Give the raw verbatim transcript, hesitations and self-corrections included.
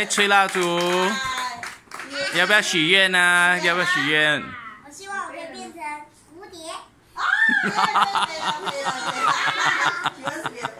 来吹蜡烛，要不要许愿呢？要不要许愿？ 我希望我可以变成蝴蝶。 啊！对了对了对了，许愿是别的。